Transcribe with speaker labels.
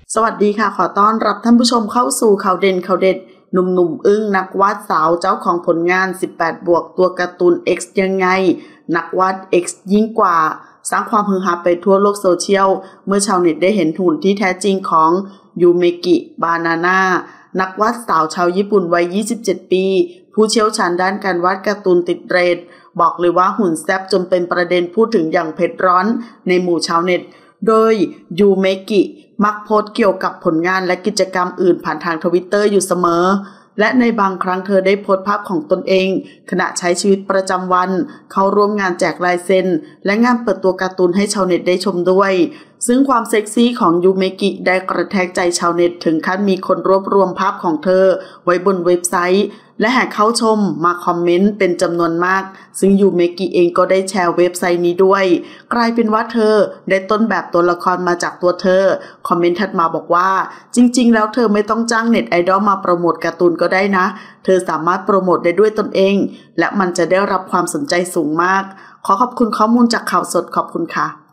Speaker 1: สวัสดีค่ะขอต้อนรับท่านผู้ชมเข้าสู่ข่าวเด่นข่าวเด็ดหนุ่มอึ้งนักวาดสาวเจ้าของผลงาน18บวกตัวการ์ตูน X ยังไงนักวาด X ยิ่งกว่าสร้างความฮือฮาไปทั่วโลกโซเชียลเมื่อชาวเน็ตได้เห็นหุ่นที่แท้จริงของยูเมกิบานาน่านักวาดสาวชาวญี่ปุ่นวัย27ปีผู้เชี่ยวชาญด้านการวาดการ์ตูนติดเรทบอกเลยว่าหุ่นแซ่บจนเป็นประเด็นพูดถึงอย่างเผ็ดร้อนในหมู่ชาวเน็ตโดยยูเมกิมักโพสต์เกี่ยวกับผลงานและกิจกรรมอื่นผ่านทางทวิตเตอร์อยู่เสมอและในบางครั้งเธอได้โพสต์ภาพของตนเองขณะใช้ชีวิตประจำวันเข้าร่วมงานแจกลายเซ็นและงานเปิดตัวการ์ตูนให้ชาวเน็ตได้ชมด้วยซึ่งความเซ็กซี่ของยูเมกิได้กระแทกใจชาวเน็ตถึงขั้นมีคนรวบรวมภาพของเธอไว้บนเว็บไซต์และแห่เข้าชมมาคอมเมนต์เป็นจำนวนมากซึ่งยูเมกิเองก็ได้แชร์เว็บไซต์นี้ด้วยกลายเป็นว่าเธอได้ต้นแบบตัวละครมาจากตัวเธอคอมเมนต์ถัดมาบอกว่าจริงๆแล้วเธอไม่ต้องจ้างเน็ตไอดอลมาโปรโมทการ์ตูนก็ได้นะเธอสามารถโปรโมทได้ด้วยตนเองและมันจะได้รับความสนใจสูงมากขอขอบคุณข้อมูลจากข่าวสดขอบคุณค่ะ